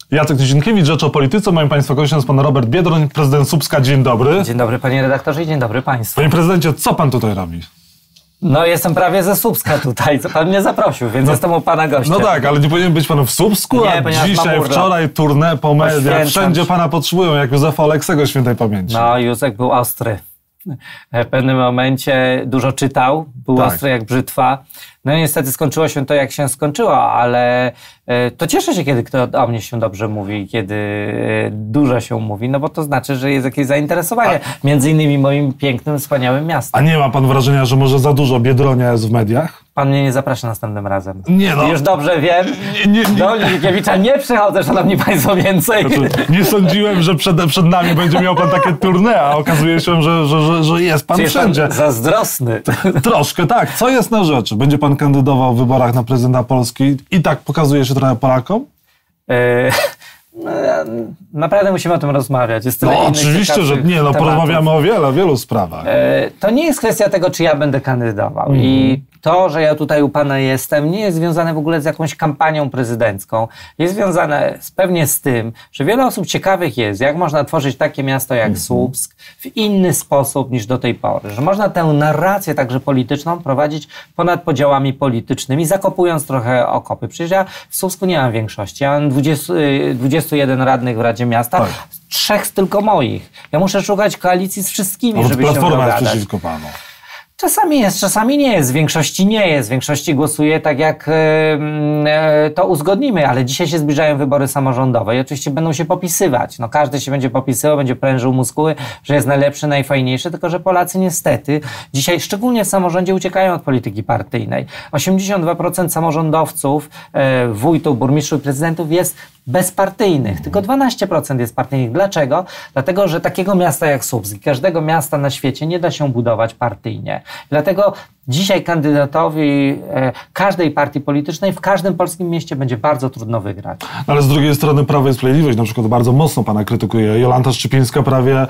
Jacek Nizinkiewicz, Rzecz o Polityce. Moim Państwa gościem jest pan Robert Biedroń, prezydent Słupska. Dzień dobry. Dzień dobry panie redaktorze i dzień dobry państwu. Panie prezydencie, co pan tutaj robi? No jestem prawie ze Słupska tutaj, co pan mnie zaprosił, więc jestem u pana gościem. No tak, ale nie powinien być pan w Słupsku, nie, a dzisiaj, wczoraj tournée po mediach, wszędzie pana potrzebują, jak Józefa Aleksego świętej pamięci. No, Józek był ostry. W pewnym momencie dużo czytał, był ostry jak brzytwa. No i niestety skończyło się to, jak się skończyło, ale to cieszę się, kiedy ktoś o mnie się dobrze mówi, kiedy dużo się mówi, no bo to znaczy, że jest jakieś zainteresowanie, między innymi moim pięknym, wspaniałym miastem. A nie ma pan wrażenia, że może za dużo Biedronia jest w mediach? Pan mnie nie zaprasza następnym razem. Nie no. Już dobrze wiem. Do Nizinkiewicza nie przychodzę, szanowni państwo, więcej. Znaczy, nie sądziłem, że przed nami będzie miał pan takie tournée, a okazuje się, że jest pan wszędzie. Pan zazdrosny. Troszkę tak. Co jest na rzeczy? Będzie pan kandydował w wyborach na prezydenta Polski i tak pokazuje się trochę Polakom? Naprawdę musimy o tym rozmawiać. Jest tyle oczywiście, że nie. No, porozmawiamy o wielu sprawach. To nie jest kwestia tego, czy ja będę kandydował. I to, że ja tutaj u pana jestem, nie jest związane w ogóle z jakąś kampanią prezydencką. Jest związane pewnie z tym, że wiele osób ciekawych jest, jak można tworzyć takie miasto jak Słupsk w inny sposób niż do tej pory. Że można tę narrację także polityczną prowadzić ponad podziałami politycznymi, zakopując trochę okopy. Przecież ja w Słupsku nie mam większości. Ja mam 21 radnych w Radzie Miasta. Tak. 3 tylko moich. Ja muszę szukać koalicji z wszystkimi, żeby się dogadać. Platforma jest przeciwko panu. Czasami jest, czasami nie jest. W większości nie jest. W większości głosuje tak, jak to uzgodnimy, ale dzisiaj się zbliżają wybory samorządowe i oczywiście będą się popisywać. No, każdy się będzie popisywał, będzie prężył muskuły, że jest najlepszy, najfajniejszy, tylko że Polacy niestety dzisiaj, szczególnie w samorządzie, uciekają od polityki partyjnej. 82% samorządowców, wójtów, burmistrzów i prezydentów jest bezpartyjnych. Tylko 12% jest partyjnych. Dlaczego? Dlatego, że takiego miasta jak Słupsk i każdego miasta na świecie nie da się budować partyjnie. Dlatego dzisiaj kandydatowi każdej partii politycznej w każdym polskim mieście będzie bardzo trudno wygrać. Ale z drugiej strony Prawo i Sprawiedliwość na przykład bardzo mocno pana krytykuje. Jolanta Szczypińska prawie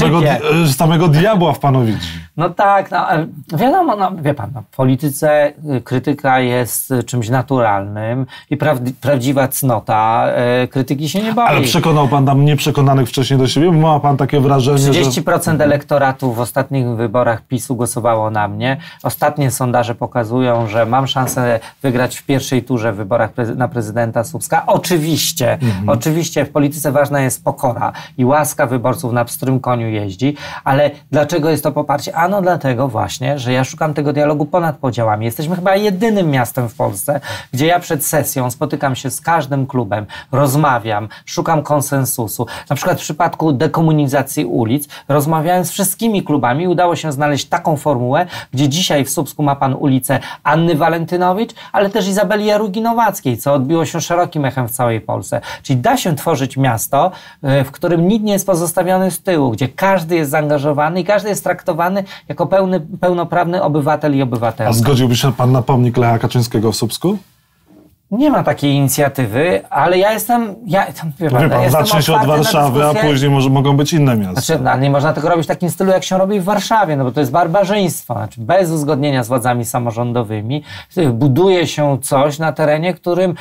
samego diabła w panu widzi. No tak, no, wiadomo, no, wie pan, no, w polityce krytyka jest czymś naturalnym i prawdziwa cnota krytyki się nie boi. Ale przekonał pan tam nieprzekonanych wcześniej do siebie? Ma pan takie wrażenie, 30% elektoratu w ostatnich wyborach PiS-u głosowało na mnie. Ostatnie sondaże pokazują, że mam szansę wygrać w pierwszej turze w wyborach na prezydenta Słupska. Oczywiście w polityce ważna jest pokora i łaska wyborców, na pstrym koniu jeździ, ale dlaczego jest to poparcie? Ano dlatego właśnie, że ja szukam tego dialogu ponad podziałami. Jesteśmy chyba jedynym miastem w Polsce, gdzie ja przed sesją spotykam się z każdym klubem, rozmawiam, szukam konsensusu. Na przykład w przypadku dekomunizacji ulic rozmawiałem z wszystkimi klubami i udało się znaleźć taką formułę, gdzie dzisiaj w Słupsku ma pan ulicę Anny Walentynowicz, ale też Izabeli Jarugi-Nowackiej, co odbiło się szerokim echem w całej Polsce. Czyli da się tworzyć miasto, w którym nikt nie jest pozostawiony z tyłu, gdzie każdy jest zaangażowany i każdy jest traktowany jako pełnoprawny obywatel i obywatelka. A zgodziłby się pan na pomnik Lecha Kaczyńskiego w Słupsku? Nie ma takiej inicjatywy, ale ja jestem... Zacznie się od Warszawy, a później mogą być inne miasta. Znaczy, nie można tego robić w takim stylu, jak się robi w Warszawie, no bo to jest barbarzyństwo. Znaczy, bez uzgodnienia z władzami samorządowymi buduje się coś na terenie, którym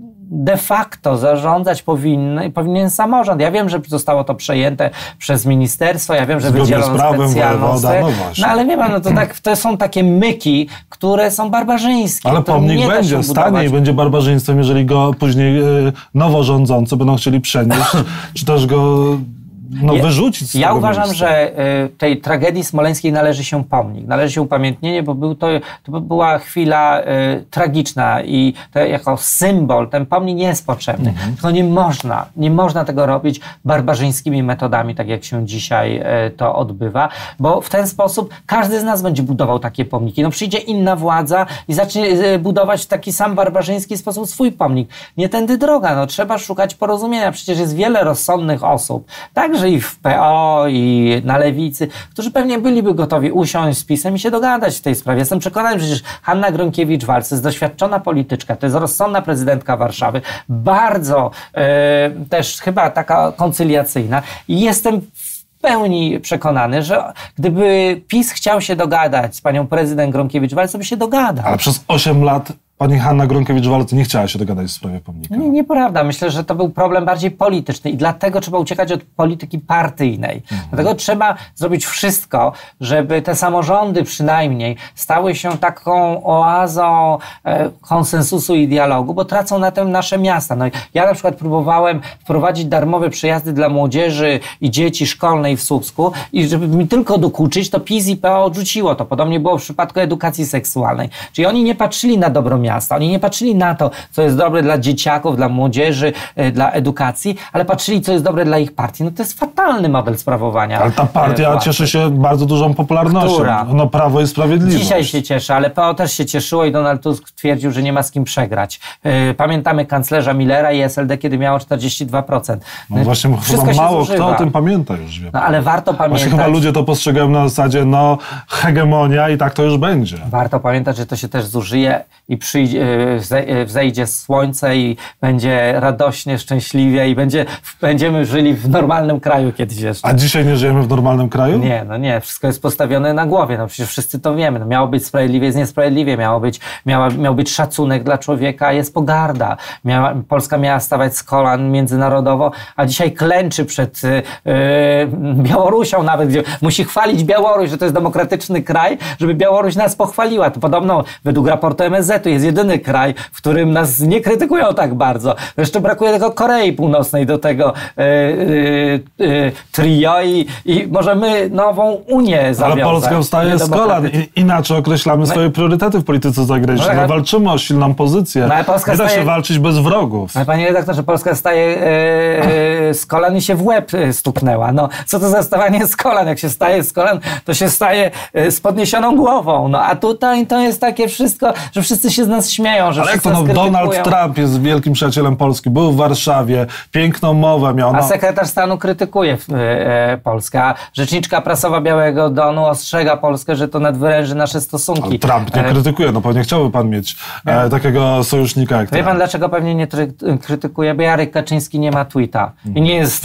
de facto zarządzać powinien samorząd. Ja wiem, że zostało to przejęte przez ministerstwo, ja wiem, że wydzielono specjalną no ale wie pan, no to są takie myki, które są barbarzyńskie. Ale pomnik będzie, stanie i będzie barbarzyństwem, jeżeli go później nowo rządzący będą chcieli przenieść, czy też go wyrzucić z tego Ja uważam, miejsca. że tej tragedii smoleńskiej należy się pomnik, należy się upamiętnienie, bo to była chwila tragiczna i jako symbol ten pomnik nie jest potrzebny. Tylko nie można tego robić barbarzyńskimi metodami, tak jak się dzisiaj to odbywa, bo w ten sposób każdy z nas będzie budował takie pomniki. No przyjdzie inna władza i zacznie budować w taki sam barbarzyński sposób swój pomnik. Nie tędy droga, no trzeba szukać porozumienia. Przecież jest wiele rozsądnych osób, także i w PO, i na lewicy, którzy pewnie byliby gotowi usiąść z PiS-em i się dogadać w tej sprawie. Jestem przekonany, że przecież Hanna Gronkiewicz-Waltz jest doświadczona polityczka, to jest rozsądna prezydentka Warszawy, bardzo też chyba taka koncyliacyjna i jestem w pełni przekonany, że gdyby PiS chciał się dogadać z panią prezydent Gronkiewicz-Waltz, to by się dogadał. Ale przez 8 lat pani Hanna Gronkiewicz-Waltz nie chciała się dogadać w sprawie pomnika. Nie, nieprawda. Myślę, że to był problem bardziej polityczny i dlatego trzeba uciekać od polityki partyjnej. Dlatego trzeba zrobić wszystko, żeby te samorządy przynajmniej stały się taką oazą konsensusu i dialogu, bo tracą na tym nasze miasta. No, ja na przykład próbowałem wprowadzić darmowe przejazdy dla młodzieży i dzieci szkolnej w Słupsku i żeby mi tylko dokuczyć, to PiS i PO odrzuciło to. Podobnie było w przypadku edukacji seksualnej. Czyli oni nie patrzyli na dobro miasta, oni nie patrzyli na to, co jest dobre dla dzieciaków, dla młodzieży, dla edukacji, ale patrzyli, co jest dobre dla ich partii. No to jest fatalny model sprawowania. Ale ta partia cieszy się bardzo dużą popularnością. Która? No Prawo i Sprawiedliwość. Dzisiaj się cieszy, ale PO też się cieszyło i Donald Tusk twierdził, że nie ma z kim przegrać. Pamiętamy kanclerza Millera i SLD, kiedy miało 42%. No właśnie, chyba mało kto o tym pamięta już. Wie no, ale warto pamiętać... Właśnie chyba ludzie to postrzegają na zasadzie, no hegemonia i tak to już będzie. Warto pamiętać, że to się też zużyje i wzejdzie słońce i będzie radośnie, szczęśliwie i będziemy żyli w normalnym kraju kiedyś jeszcze. A dzisiaj nie żyjemy w normalnym kraju? Nie, no nie. Wszystko jest postawione na głowie. No przecież wszyscy to wiemy. No miało być sprawiedliwie, jest niesprawiedliwie. Miał być szacunek dla człowieka, jest pogarda. Polska miała stawać z kolan międzynarodowo, a dzisiaj klęczy przed Białorusią nawet, gdzie musi chwalić Białoruś, że to jest demokratyczny kraj, żeby Białoruś nas pochwaliła. To podobno według raportu MSZ-u jest jedyny kraj, w którym nas nie krytykują tak bardzo. Jeszcze brakuje tylko Korei Północnej do tego trio i możemy nową Unię zawiązać. Ale Polska wstaje z kolan. Inaczej określamy swoje priorytety w polityce zagranicznej. No, walczymy o silną pozycję. Nie da się walczyć bez wrogów. Ale panie redaktorze, Polska staje z kolan i się w łeb stuknęła. No, co to za stawanie z kolan? Jak się staje z kolan, to się staje z podniesioną głową. No, a tutaj to jest takie wszystko, że wszyscy się z nas śmieją, że ale jak to Donald Trump jest wielkim przyjacielem Polski, był w Warszawie, piękną mowę miał. A sekretarz stanu krytykuje Polskę, a rzeczniczka prasowa Białego Donu ostrzega Polskę, że to nadwyręży nasze stosunki. Ale Trump nie krytykuje, no pewnie chciałby pan mieć takiego sojusznika jak Wie pan, dlaczego pewnie nie krytykuje? Bo Jarek Kaczyński nie ma tweeta. I nie jest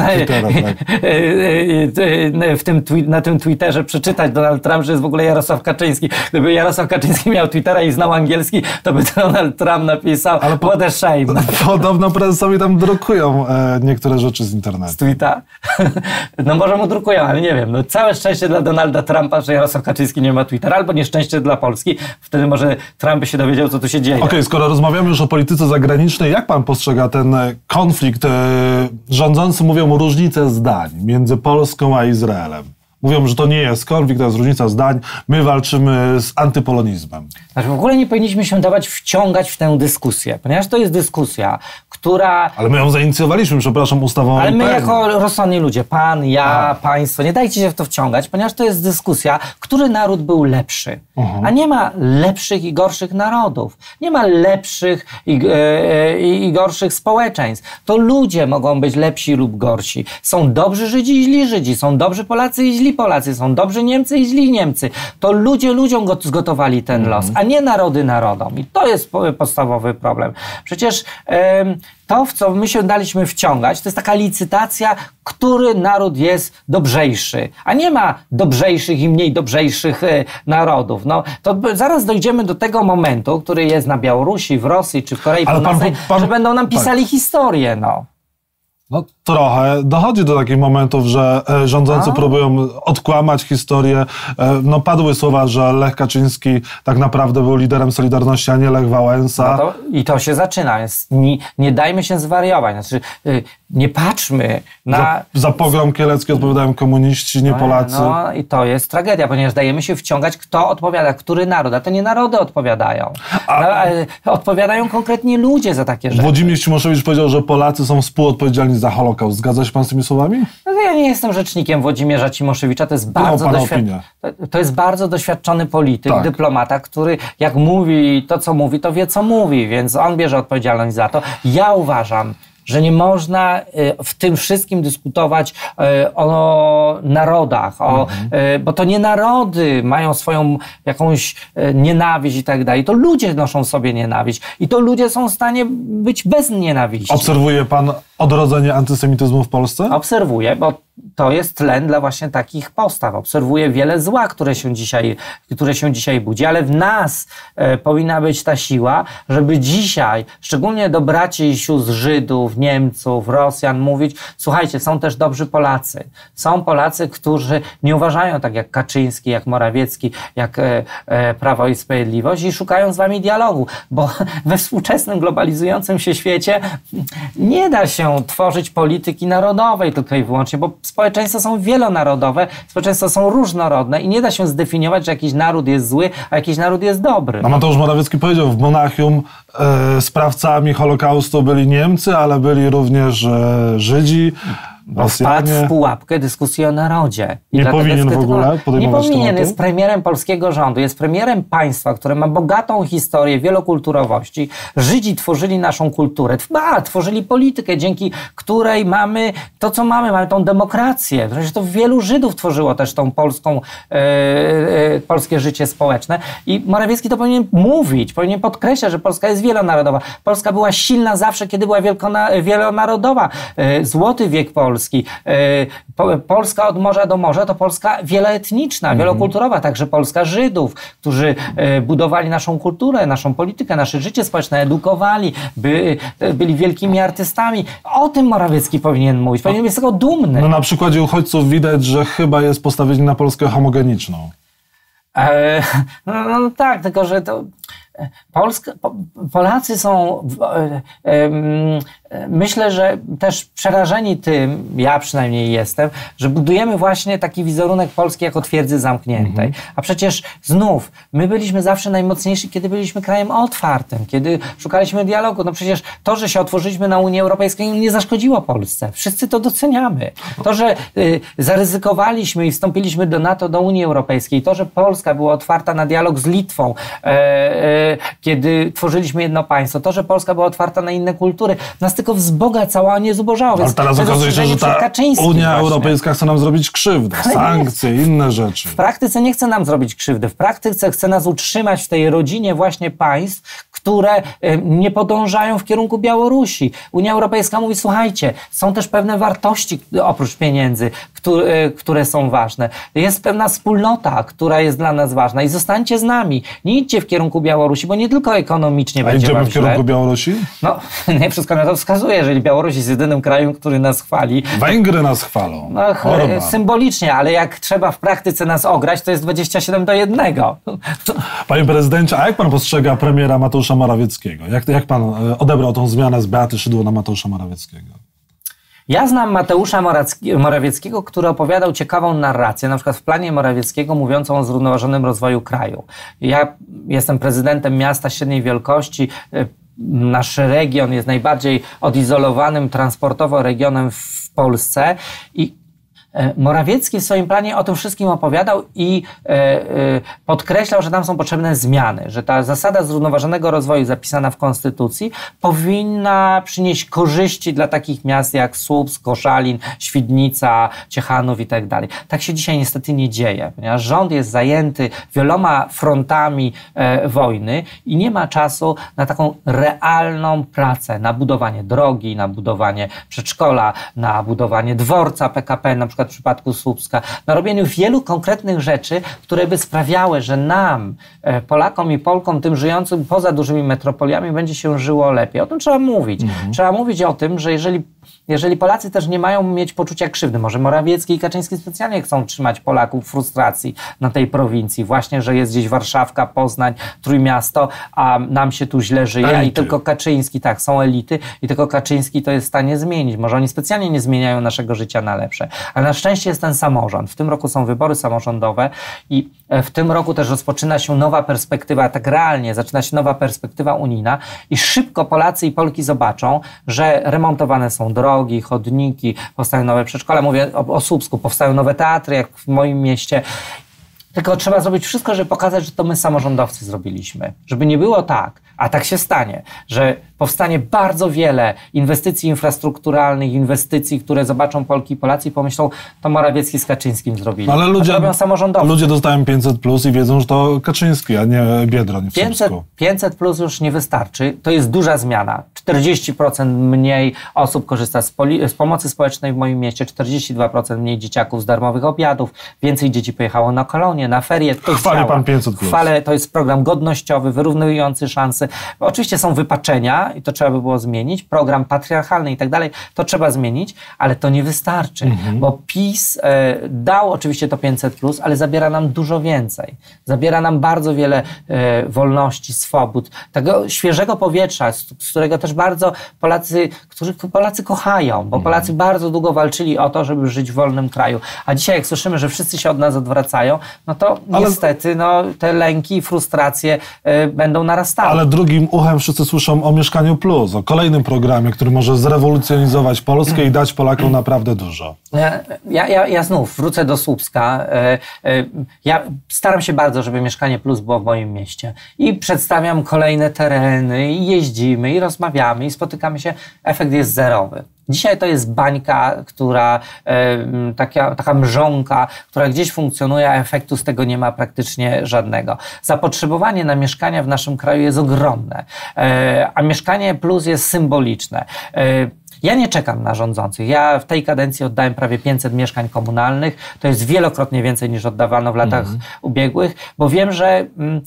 na tym Twitterze przeczytać Donald Trump, że jest w ogóle Jarosław Kaczyński. Gdyby Jarosław Kaczyński miał Twittera i znał angielski, to by Donald Trump napisał what a shame. Podobno prezesowi tam drukują niektóre rzeczy z internetu. Z tweeta? No może mu drukują, ale nie wiem. No, całe szczęście dla Donalda Trumpa, że Jarosław Kaczyński nie ma Twittera, albo nieszczęście dla Polski. Wtedy może Trump by się dowiedział, co tu się dzieje. Okej, skoro rozmawiamy już o polityce zagranicznej, jak pan postrzega ten konflikt? Rządzący mówią różnicę zdań między Polską a Izraelem. Mówią, że to nie jest konflikt, to jest różnica zdań. My walczymy z antypolonizmem. Znaczy w ogóle nie powinniśmy się dawać wciągać w tę dyskusję, ponieważ to jest dyskusja, która... Ale my ją zainicjowaliśmy, przepraszam, ustawą. Ale my jako rozsądni ludzie, pan, ja, państwo, nie dajcie się w to wciągać, ponieważ to jest dyskusja, który naród był lepszy. A nie ma lepszych i gorszych narodów. Nie ma lepszych i gorszych społeczeństw. To ludzie mogą być lepsi lub gorsi. Są dobrzy Żydzi i źli Żydzi. Są dobrzy Polacy i źli Polacy. Są dobrzy Niemcy i źli Niemcy. To ludzie ludziom zgotowali ten los, a nie narody narodom. I to jest podstawowy problem. Przecież to, w co my się daliśmy wciągać, to jest taka licytacja, który naród jest dobrzejszy. A nie ma dobrzejszych i mniej dobrzejszych narodów. No, to zaraz dojdziemy do tego momentu, który jest na Białorusi, w Rosji czy w Korei Północnej, że będą nam pisali historię. No trochę dochodzi do takich momentów, że rządzący próbują odkłamać historię. No padły słowa, że Lech Kaczyński tak naprawdę był liderem Solidarności, a nie Lech Wałęsa. No i to się zaczyna. Nie dajmy się zwariować. Znaczy, nie patrzmy na... Za pogrom kielecki odpowiadają komuniści, nie Polacy. No i to jest tragedia, ponieważ dajemy się wciągać, kto odpowiada, który naród. A to nie narody odpowiadają. Odpowiadają konkretnie ludzie za takie rzeczy. Włodzimierz Cimoszewicz powiedział, że Polacy są współodpowiedzialni za Holokaust. Zgadza się pan z tymi słowami? No, ja nie jestem rzecznikiem Włodzimierza Cimoszewicza. To jest bardzo doświadczony polityk, dyplomata, który jak mówi to, co mówi, to wie, co mówi, więc on bierze odpowiedzialność za to. Ja uważam, że nie można w tym wszystkim dyskutować o narodach, bo to nie narody mają swoją jakąś nienawiść i tak dalej. To ludzie noszą sobie nienawiść i to ludzie są w stanie być bez nienawiści. Obserwuje pan odrodzenie antysemityzmu w Polsce? Obserwuję, bo to jest tlen dla właśnie takich postaw. Obserwuję wiele zła, które się dzisiaj budzi, ale w nas powinna być ta siła, żeby dzisiaj, szczególnie do braci i sióstr Żydów, Niemców, Rosjan mówić, słuchajcie, są też dobrzy Polacy. Są Polacy, którzy nie uważają tak jak Kaczyński, jak Morawiecki, jak Prawo i Sprawiedliwość i szukają z wami dialogu, bo we współczesnym, globalizującym się świecie nie da się tworzyć polityki narodowej tylko i wyłącznie, bo społeczeństwa są wielonarodowe, społeczeństwa są różnorodne i nie da się zdefiniować, że jakiś naród jest zły, a jakiś naród jest dobry. A Mateusz Morawiecki powiedział, w Monachium sprawcami Holokaustu byli Niemcy, ale byli również Żydzi, Wpadł w pułapkę dyskusji o narodzie. Nie powinien w ogóle podejmować Nie powinien, tematu? jest premierem polskiego rządu, jest premierem państwa, które ma bogatą historię wielokulturowości. Żydzi tworzyli naszą kulturę, tworzyli politykę, dzięki której mamy to, co mamy. Mamy tą demokrację. Przecież to wielu Żydów tworzyło też tą polskie życie społeczne. I Morawiecki to powinien mówić, powinien podkreślać, że Polska jest wielonarodowa. Polska była silna zawsze, kiedy była wielonarodowa. Złoty wiek Polski. Polska od morza do morza to Polska wieloetniczna, wielokulturowa, także Polska Żydów, którzy budowali naszą kulturę, naszą politykę, nasze życie społeczne, edukowali, byli wielkimi artystami. O tym Morawiecki powinien mówić, powinien być z tego dumny. No na przykładzie uchodźców widać, że chyba jest postawienie na Polskę homogeniczną. No tak, tylko że to... Polacy są, myślę, że też przerażeni tym, ja przynajmniej jestem, że budujemy właśnie taki wizerunek Polski jako twierdzy zamkniętej. A przecież znów, my byliśmy zawsze najmocniejsi, kiedy byliśmy krajem otwartym, kiedy szukaliśmy dialogu. No przecież to, że się otworzyliśmy na Unię Europejską, nie zaszkodziło Polsce. Wszyscy to doceniamy. To, że zaryzykowaliśmy i wstąpiliśmy do NATO, do Unii Europejskiej, to, że Polska była otwarta na dialog z Litwą, kiedy tworzyliśmy jedno państwo, to, że Polska była otwarta na inne kultury, nas tylko wzbogacało, a nie zubożało. Ale teraz okazuje się, że ta Unia Europejska chce nam zrobić krzywdę, sankcje, inne rzeczy. W praktyce nie chce nam zrobić krzywdy. W praktyce chce nas utrzymać w tej rodzinie właśnie państw, które nie podążają w kierunku Białorusi. Unia Europejska mówi, słuchajcie, są też pewne wartości oprócz pieniędzy, które są ważne. Jest pewna wspólnota, która jest dla nas ważna i zostańcie z nami. Nie idźcie w kierunku Białorusi, bo nie tylko ekonomicznie będzie idziemy wam w kierunku Białorusi? No, nie wszystko na to wskazuje, jeżeli Białoruś jest jedynym krajem, który nas chwali. Węgry nas chwalą. No, symbolicznie, ale jak trzeba w praktyce nas ograć, to jest 27-1. Panie prezydencie, a jak pan postrzega premiera Mateusza Morawieckiego? Jak pan odebrał tą zmianę z Beaty Szydło na Mateusza Morawieckiego? Ja znam Mateusza Morawieckiego, który opowiadał ciekawą narrację, na przykład w planie Morawieckiego mówiącą o zrównoważonym rozwoju kraju. Ja jestem prezydentem miasta średniej wielkości. Nasz region jest najbardziej odizolowanym transportowo regionem w Polsce i Morawiecki w swoim planie o tym wszystkim opowiadał i podkreślał, że tam są potrzebne zmiany, że ta zasada zrównoważonego rozwoju zapisana w Konstytucji powinna przynieść korzyści dla takich miast jak Słupsk, Koszalin, Świdnica, Ciechanów i tak dalej. Tak się dzisiaj niestety nie dzieje, ponieważ rząd jest zajęty wieloma frontami wojny i nie ma czasu na taką realną pracę, na budowanie drogi, na budowanie przedszkola, na budowanie dworca PKP, na przykład w przypadku Słupska, na robieniu wielu konkretnych rzeczy, które by sprawiały, że nam, Polakom i Polkom, tym żyjącym poza dużymi metropoliami, będzie się żyło lepiej. O tym trzeba mówić. Trzeba mówić o tym, że jeżeli Polacy też nie mają mieć poczucia krzywdy, może Morawiecki i Kaczyński specjalnie chcą trzymać Polaków w frustracji na tej prowincji, właśnie, że jest gdzieś Warszawka, Poznań, Trójmiasto, a nam się tu źle żyje, elity. I tylko Kaczyński, tak, są elity i tylko Kaczyński to jest w stanie zmienić. Może oni specjalnie nie zmieniają naszego życia na lepsze, ale na szczęście jest ten samorząd. W tym roku są wybory samorządowe i w tym roku też rozpoczyna się nowa perspektywa, tak realnie zaczyna się nowa perspektywa unijna i szybko Polacy i Polki zobaczą, że remontowane są drogi, chodniki, powstają nowe przedszkola. Mówię o Słupsku, powstają nowe teatry, jak w moim mieście. Tylko trzeba zrobić wszystko, żeby pokazać, że to my samorządowcy zrobiliśmy. Żeby nie było tak, a tak się stanie, że powstanie bardzo wiele inwestycji infrastrukturalnych, inwestycji, które zobaczą Polki i Polacy i pomyślą, to Morawiecki z Kaczyńskim zrobili. Ale ludzie, robią samorządowcy. Ludzie dostają 500+ i wiedzą, że to Kaczyński, a nie Biedroń w 500+ już nie wystarczy. To jest duża zmiana. 40% mniej osób korzysta z pomocy społecznej w moim mieście, 42% mniej dzieciaków z darmowych obiadów, więcej dzieci pojechało na kolonie, na ferie. Chwali pan 500+. Chwalę, to jest program godnościowy, wyrównujący szanse. Oczywiście są wypaczenia i to trzeba by było zmienić. Program patriarchalny i tak dalej, to trzeba zmienić, ale to nie wystarczy, bo PiS dał oczywiście to 500+, ale zabiera nam dużo więcej. Zabiera nam bardzo wiele wolności, swobód, tego świeżego powietrza, z którego też bardzo Polacy kochają, bo Polacy bardzo długo walczyli o to, żeby żyć w wolnym kraju. A dzisiaj jak słyszymy, że wszyscy się od nas odwracają, no to niestety te lęki i frustracje będą narastały. Ale drugim uchem wszyscy słyszą o Mieszkaniu Plus, o kolejnym programie, który może zrewolucjonizować Polskę i dać Polakom naprawdę dużo. Ja znów wrócę do Słupska. Ja staram się bardzo, żeby Mieszkanie Plus było w moim mieście. I przedstawiam kolejne tereny, i jeździmy, i rozmawiamy, i spotykamy się. Efekt jest zerowy. Dzisiaj to jest bańka, taka mrzonka, która gdzieś funkcjonuje, a efektu z tego nie ma praktycznie żadnego. Zapotrzebowanie na mieszkania w naszym kraju jest ogromne, a Mieszkanie Plus jest symboliczne. Ja nie czekam na rządzących. Ja w tej kadencji oddałem prawie 500 mieszkań komunalnych. To jest wielokrotnie więcej niż oddawano w latach ubiegłych, bo wiem, że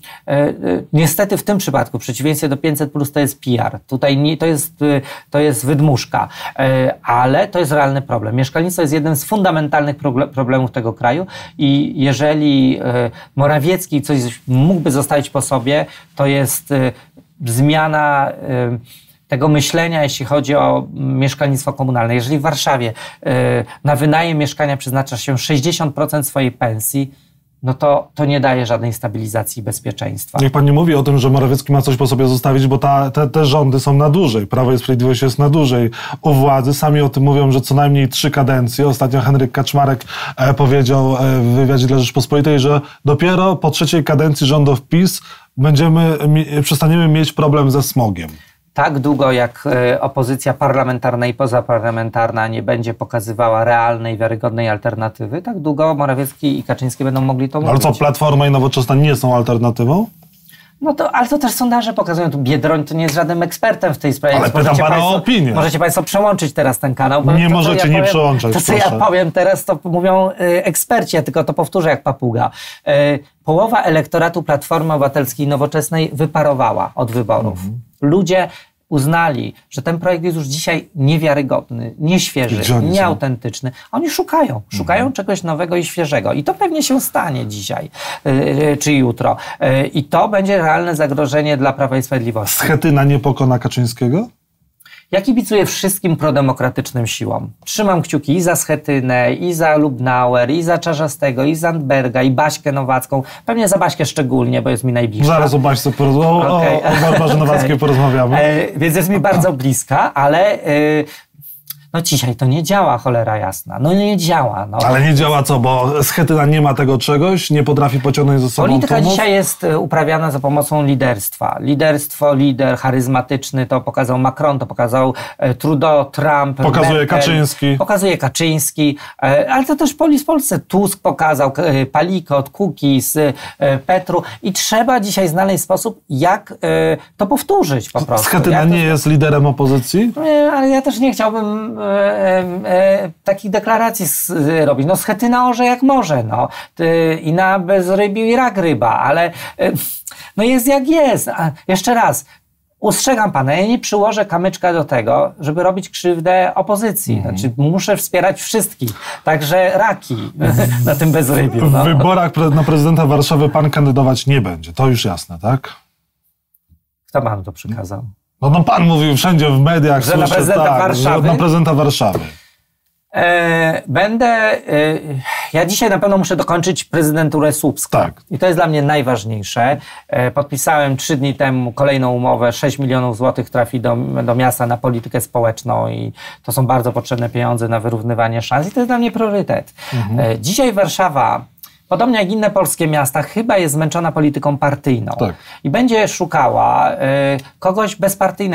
niestety w tym przypadku, w przeciwieństwie do 500+, to jest PR. Tutaj nie, to jest wydmuszka, ale to jest realny problem. Mieszkalnictwo jest jednym z fundamentalnych problemów tego kraju i jeżeli Morawiecki coś mógłby zostawić po sobie, to jest zmiana tego myślenia, jeśli chodzi o mieszkalnictwo komunalne. Jeżeli w Warszawie na wynajem mieszkania przeznacza się 60% swojej pensji, no to nie daje żadnej stabilizacji i bezpieczeństwa. Niech pan nie mówi o tym, że Morawiecki ma coś po sobie zostawić, bo te rządy są na dłużej. Prawo i Sprawiedliwość jest na dłużej u władzy. Sami o tym mówią, że co najmniej 3 kadencje. Ostatnio Henryk Kaczmarek powiedział w wywiadzie dla Rzeczpospolitej, że dopiero po 3. kadencji rządów PiS przestaniemy mieć problem ze smogiem. Tak długo jak opozycja parlamentarna i pozaparlamentarna nie będzie pokazywała realnej, wiarygodnej alternatywy, tak długo Morawiecki i Kaczyński będą mogli to mówić. Ale co, Platforma i Nowoczesna nie są alternatywą? No to, ale to też sondaże pokazują. Tu Biedroń to nie jest żadnym ekspertem w tej sprawie. Ale pytam pana o opinię. Możecie państwo przełączyć teraz ten kanał. Bo nie możecie nie przełączać. To, co ja powiem teraz, to mówią eksperci, ja tylko to powtórzę jak papuga. Połowa elektoratu Platformy Obywatelskiej i Nowoczesnej wyparowała od wyborów. Ludzie uznali, że ten projekt jest już dzisiaj niewiarygodny, nieświeży, nieautentyczny. Oni szukają czegoś nowego i świeżego. I to pewnie się stanie dzisiaj czy jutro. I to będzie realne zagrożenie dla Prawa i Sprawiedliwości. Schetyna nie pokona Kaczyńskiego? Ja kibicuję wszystkim prodemokratycznym siłom. Trzymam kciuki i za Schetynę, i za Lubnauer, i za Czarzastego, i Zandberga, i Baśkę Nowacką. Pewnie za Baśkę szczególnie, bo jest mi najbliższa. Zaraz o Baśce o Barbarze Nowackiej porozmawiamy. Więc jest mi bardzo bliska, ale no dzisiaj to nie działa, cholera jasna. No nie działa. No. Ale nie działa co, bo Schetyna nie ma tego czegoś, nie potrafi pociągnąć ze sobą polityka tłumów? Dzisiaj jest uprawiana za pomocą liderstwa. Lider charyzmatyczny, to pokazał Macron, to pokazał Trudeau, Trump, pokazuje Merkel, Kaczyński. Pokazuje Kaczyński, ale to też w Polsce Tusk pokazał, Palikot, Kukiz, Petru i trzeba dzisiaj znaleźć sposób, jak to powtórzyć po prostu. Schetyna nie jest liderem opozycji? Nie, ale ja też nie chciałbym takich deklaracji robić. No Schetyna orze jak może, no. I na bezrybiu i rak ryba, ale no jest jak jest. A jeszcze raz, ustrzegam pana, ja nie przyłożę kamyczka do tego, żeby robić krzywdę opozycji. Znaczy, muszę wspierać wszystkich, także raki na tym bezrybiu. No. W wyborach na prezydenta Warszawy pan kandydować nie będzie, to już jasne, tak? Kto panu to przykazał? No pan mówił wszędzie w mediach, że na prezydenta Warszawy? Że na prezydenta Warszawy. Ja dzisiaj na pewno muszę dokończyć prezydenturę Słupska. Tak. I to jest dla mnie najważniejsze. Podpisałem 3 dni temu kolejną umowę, 6 milionów złotych trafi do miasta na politykę społeczną i to są bardzo potrzebne pieniądze na wyrównywanie szans i to jest dla mnie priorytet. Dzisiaj Warszawa, podobnie jak inne polskie miasta, chyba jest zmęczona polityką partyjną. Tak. I będzie szukała kogoś bezpartyjnego.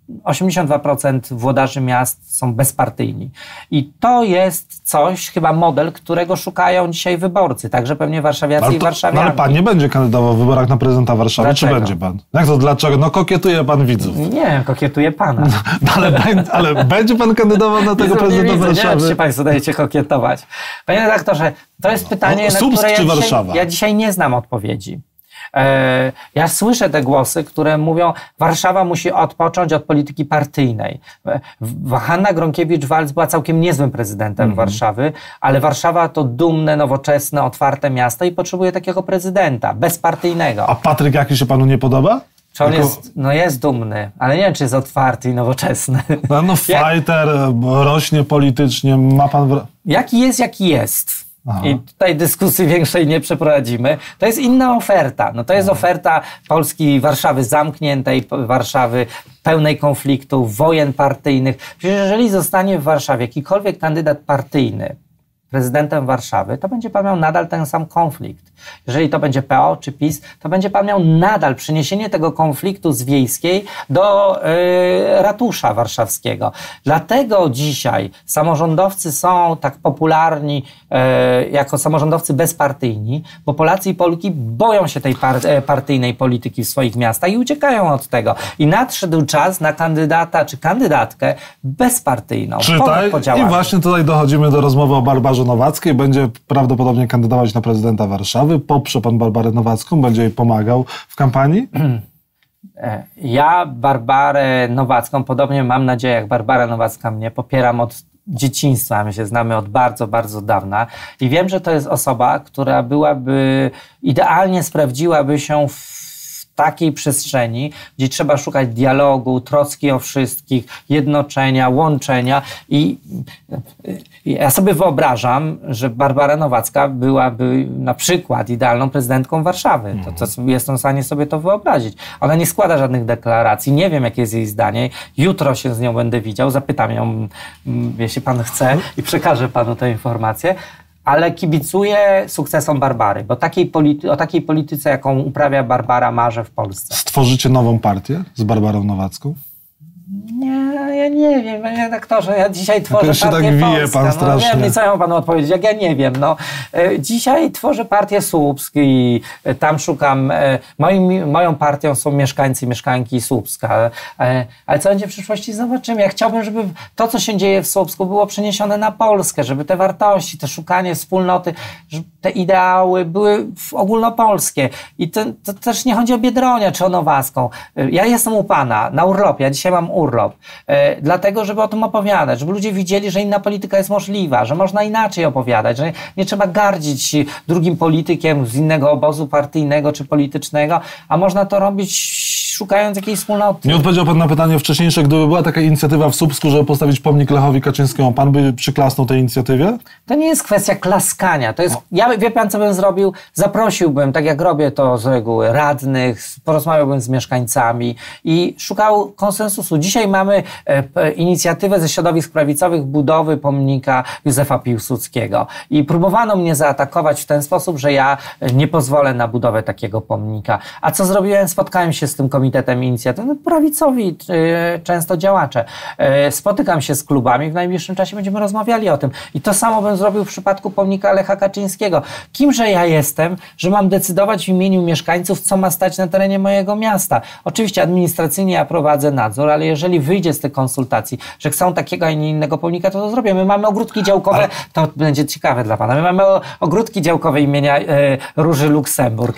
82% włodarzy miast są bezpartyjni. I to jest coś, chyba model, którego szukają dzisiaj wyborcy, także pewnie warszawiacy i warszawianie. Ale pan nie będzie kandydował w wyborach na prezydenta Warszawy, Dlaczego? czy będzie pan? Jak to dlaczego? No kokietuje pan widzów. Nie wiem, kokietuje pana. Ale będzie pan kandydował na tego prezydenta Warszawy? Nie wiem, czy państwo dajecie kokietować. Panie redaktorze, to jest pytanie, na które ja dzisiaj nie znam odpowiedzi. Ja słyszę te głosy, które mówią, Warszawa musi odpocząć od polityki partyjnej. Hanna Gronkiewicz-Waltz była całkiem niezłym prezydentem Warszawy, ale Warszawa to dumne, nowoczesne, otwarte miasto i potrzebuje takiego prezydenta, bezpartyjnego. A Patryk Jaki się panu nie podoba? Czy on jest dumny, ale nie wiem, czy jest otwarty i nowoczesny. Fighter, rośnie politycznie, ma pan... Jaki jest. Aha. I tutaj dyskusji większej nie przeprowadzimy. To jest inna oferta. No to jest oferta Polski, Warszawy zamkniętej, Warszawy pełnej konfliktów, wojen partyjnych. Przecież jeżeli zostanie w Warszawie jakikolwiek kandydat partyjny prezydentem Warszawy, to będzie pan miał nadal ten sam konflikt. Jeżeli to będzie PO czy PiS, to będzie pan miał nadal przyniesienie tego konfliktu z Wiejskiej do ratusza warszawskiego. Dlatego dzisiaj samorządowcy są tak popularni jako samorządowcy bezpartyjni, bo Polacy i Polki boją się tej partyjnej polityki w swoich miastach i uciekają od tego. I nadszedł czas na kandydata czy kandydatkę bezpartyjną. I właśnie tutaj dochodzimy do rozmowy o Barbarze Nowackiej. Będzie prawdopodobnie kandydować na prezydenta Warszawy. Poprze pan Barbarę Nowacką? Będzie jej pomagał w kampanii? Ja Barbarę Nowacką, podobnie mam nadzieję, jak Barbara Nowacka mnie, popieram od dzieciństwa. My się znamy od bardzo, bardzo dawna i wiem, że to jest osoba, która idealnie sprawdziłaby się w takiej przestrzeni, gdzie trzeba szukać dialogu, troski o wszystkich, jednoczenia, łączenia i ja sobie wyobrażam, że Barbara Nowacka byłaby na przykład idealną prezydentką Warszawy. To jestem w stanie sobie to wyobrazić. Ona nie składa żadnych deklaracji, nie wiem, jakie jest jej zdanie. Jutro się z nią będę widział, zapytam ją, jeśli pan chce i przekażę panu tę informację. Ale kibicuję sukcesom Barbary, bo o takiej polityce, jaką uprawia Barbara, marzę w Polsce. Stworzycie nową partię z Barbarą Nowacką? Nie, ja nie wiem, panie redaktorze, ja dzisiaj tworzę partię tak wije pan strasznie. Wiem, nie co ja mam panu odpowiedzieć, jak ja nie wiem. Dzisiaj tworzę partię Słupsk i tam szukam, moją partią są mieszkańcy i mieszkanki Słupska, ale co będzie w przyszłości, zobaczymy. Ja chciałbym, żeby to, co się dzieje w Słupsku, było przeniesione na Polskę, żeby te wartości, te szukanie wspólnoty, żeby te ideały były ogólnopolskie. I to też nie chodzi o Biedronia czy o Nowacką. Ja jestem u pana na urlopie, ja dzisiaj mam urlop, dlatego, żeby o tym opowiadać, żeby ludzie widzieli, że inna polityka jest możliwa, że można inaczej opowiadać, że nie trzeba gardzić drugim politykiem z innego obozu partyjnego czy politycznego, a można to robić szukając jakiejś wspólnoty. Nie odpowiedział pan na pytanie wcześniejsze, gdyby była taka inicjatywa w Słupsku, żeby postawić pomnik Lechowi Kaczyńskiemu, pan by przyklasnął tej inicjatywie? To nie jest kwestia klaskania, to jest, wie pan, co bym zrobił? Zaprosiłbym, tak jak robię to z reguły, radnych, porozmawiałbym z mieszkańcami i szukał konsensusu. Dzisiaj mamy inicjatywę ze środowisk prawicowych budowy pomnika Józefa Piłsudskiego i próbowano mnie zaatakować w ten sposób, że ja nie pozwolę na budowę takiego pomnika. A co zrobiłem? Spotkałem się z tym komitetem inicjatyw, prawicowi często działacze. Spotykam się z klubami, w najbliższym czasie będziemy rozmawiali o tym. I to samo bym zrobił w przypadku pomnika Lecha Kaczyńskiego. Kimże ja jestem, że mam decydować w imieniu mieszkańców, co ma stać na terenie mojego miasta? Oczywiście administracyjnie ja prowadzę nadzór, ale jeżeli wyjdzie z tych konsultacji, że chcą takiego, a nie innego pomnika, to zrobię. My mamy ogródki działkowe, to będzie ciekawe dla pana. My mamy ogródki działkowe imienia Róży Luksemburg.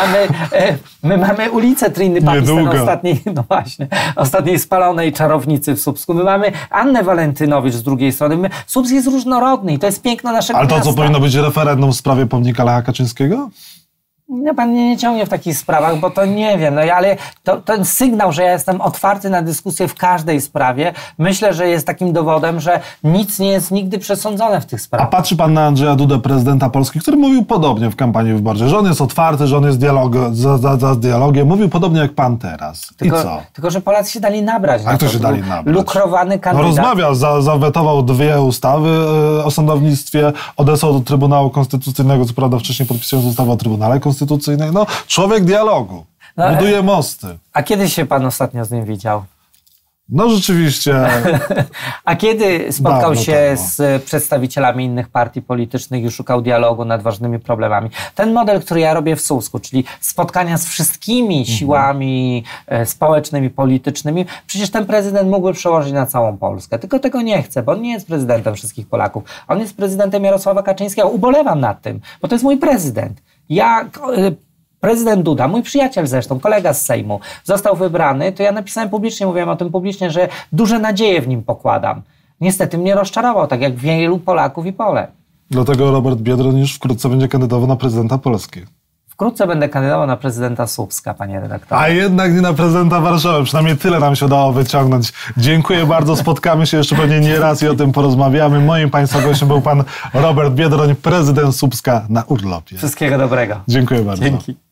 My mamy ulicę Trinny Papisten ostatniej spalonej czarownicy w Słupsku. My mamy Annę Walentynowicz z drugiej strony. Słupsk jest różnorodny i to jest piękno naszego miasta. Ale to co, powinno być referendum w sprawie pomnika Lecha Kaczyńskiego? No, pan mnie nie ciągnie w takich sprawach, bo to nie wiem. Ale ten sygnał, że ja jestem otwarty na dyskusję w każdej sprawie, myślę, że jest takim dowodem, że nic nie jest nigdy przesądzone w tych sprawach. A patrzy pan na Andrzeja Dudę, prezydenta Polski, który mówił podobnie w kampanii wyborczej, że on jest otwarty, że on jest za dialogiem. Mówił podobnie jak pan teraz. I co? Tylko, że Polacy się dali nabrać. A kto się dali nabrać? Lukrowany kandydat. No rozmawiał, zawetował 2 ustawy o sądownictwie, odesłał do Trybunału Konstytucyjnego, co prawda wcześniej podpisując ustawę o Trybunale Konstytucyjnym. Człowiek dialogu. Buduje mosty. A kiedy się pan ostatnio z nim widział? No rzeczywiście. A kiedy spotkał się z przedstawicielami innych partii politycznych i szukał dialogu nad ważnymi problemami? Ten model, który ja robię w Słupsku, czyli spotkania z wszystkimi siłami społecznymi, politycznymi, przecież ten prezydent mógłby przełożyć na całą Polskę. Tylko tego nie chce, bo on nie jest prezydentem wszystkich Polaków. On jest prezydentem Jarosława Kaczyńskiego. Ubolewam nad tym, bo to jest mój prezydent. Prezydent Duda, mój przyjaciel zresztą, kolega z Sejmu, został wybrany, to ja napisałem publicznie, mówiłem o tym publicznie, że duże nadzieje w nim pokładam. Niestety mnie rozczarował, tak jak wielu Polaków i Polek. Dlatego Robert Biedroń już wkrótce będzie kandydował na prezydenta Polski. Wkrótce będę kandydował na prezydenta Słupska, panie redaktorze. A jednak nie na prezydenta Warszawy. Przynajmniej tyle nam się udało wyciągnąć. Dziękuję bardzo. Spotkamy się jeszcze pewnie nie raz i o tym porozmawiamy. Moim państwa gościem był pan Robert Biedroń, prezydent Słupska na urlopie. Wszystkiego dobrego. Dziękuję bardzo. Dzięki.